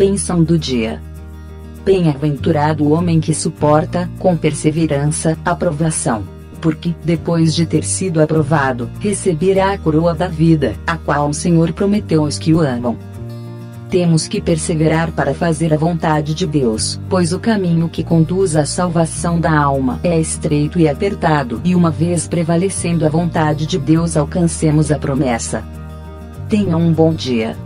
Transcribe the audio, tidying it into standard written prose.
Bênção do dia. Bem-aventurado o homem que suporta, com perseverança, a provação, porque, depois de ter sido aprovado, receberá a coroa da vida, a qual o Senhor prometeu aos que o amam. Temos que perseverar para fazer a vontade de Deus, pois o caminho que conduz à salvação da alma é estreito e apertado, e uma vez prevalecendo a vontade de Deus alcancemos a promessa. Tenha um bom dia.